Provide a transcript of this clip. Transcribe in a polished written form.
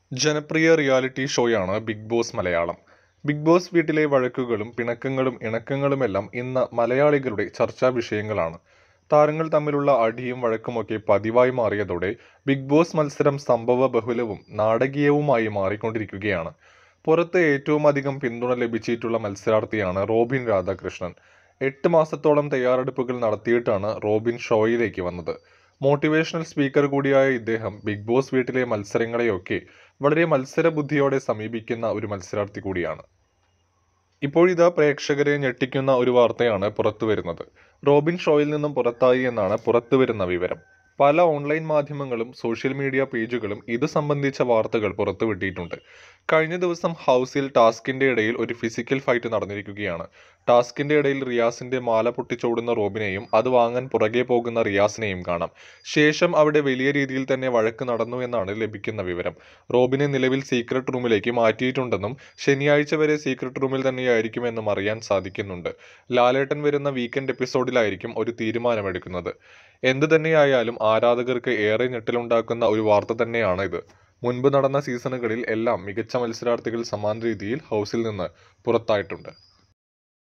ജനപ്രിയ റിയാലിറ്റി ഷോയാണ് Big Boss Malayalam. Big Boss വീട്ടിലെ വഴക്കുകളും പിണക്കങ്ങളും ഇണക്കങ്ങളുമെല്ലാം ഇന്ന് മലയാളികളുടെ ചർച്ചാ വിഷയങ്ങളാണ്. താരങ്ങൾ തമ്മിലുള്ള അടിയും വഴക്കുമൊക്കെ പതിവായി മാറിയതോടെ ബിഗ് ബോസ് മത്സരം സംഭവ ബഹുലവും നാടകീയവുമായി മാറിക്കൊണ്ടിരിക്കുകയാണ്. പുറത്ത് ഏറ്റവും അധികം പിന്തുണ ലഭിച്ചിട്ടുള്ള മത്സരാർത്ഥിയാണ് റോബിൻ രാധാകൃഷ്ണൻ. 8 മാസത്തോളം തയ്യാറെടുപ്പുകൾ നടത്തിയിട്ടാണ് റോബിൻ ഷോയിലേക്ക് വന്നത്. മോട്ടിവേഷണൽ സ്പീക്കർ കൂടിയായ ഇദ്ദേഹം ബിഗ് ബോസ് വീട്ടിലെ മത്സരങ്ങളെയൊക്കെ വളരെ മത്സരബുദ്ധിയോടെ സമീപിക്കുന്ന ഒരു മത്സരാർത്ഥി കൂടിയാണ്. ഇപ്പോഴിതാ പ്രേക്ഷകരെ ഞെട്ടിക്കുന്ന ഒരു വാർത്തയാണ് പുറത്തുവരുന്നത്. റോബിൻ ഷോയിൽ നിന്നും പുറത്തായി എന്നാണ് പുറത്തുവരുന്ന വിവരം. പല ഓൺലൈൻ മാധ്യമങ്ങളും സോഷ്യൽ മീഡിയ പേജുകളും ഇത് സംബന്ധിച്ച വാർത്തകൾ പുറത്തുവിട്ടിട്ടുണ്ട്. കഴിഞ്ഞ ദിവസം ഹൗസിൽ ടാസ്കിന്റെ ഇടയിൽ ഒരു ഫിസിക്കൽ ഫൈറ്റ് നടന്നിരിക്കുകയാണ്. ടാസ്കിന്റെ ഇടയിൽ റിയാസിന്റെ മാല പൊട്ടിച്ചോടുന്ന റോബിനെയും അത് വാങ്ങാൻ പുറകെ പോകുന്ന റിയാസിനെയും കാണാം. ശേഷം അവിടെ വലിയ രീതിയിൽ തന്നെ വഴക്ക് നടന്നു എന്നാണ് ലഭിക്കുന്ന വിവരം. റോബിനെ നിലവിൽ സീക്രട്ട് റൂമിലേക്ക് മാറ്റിയിട്ടുണ്ടെന്നും ശനിയാഴ്ച വരെ സീക്രട്ട് റൂമിൽ തന്നെയായിരിക്കുമെന്നും അറിയാൻ സാധിക്കുന്നുണ്ട്. ലാലേട്ടൻ വരുന്ന വീക്കെൻഡ് എപ്പിസോഡിലായിരിക്കും ഒരു തീരുമാനമെടുക്കുന്നത്. എന്തു തന്നെയായാലും ആരാധകർക്ക് ഏറെ ഞെട്ടലുണ്ടാക്കുന്ന ഒരു വാർത്ത തന്നെയാണ് ഇത്. മുൻപ് നടന്ന സീസണുകളിൽ എല്ലാം മികച്ച മത്സരാർത്ഥികൾ സമാന രീതിയിൽ ഹൗസിൽ നിന്ന് പുറത്തായിട്ടുണ്ട്.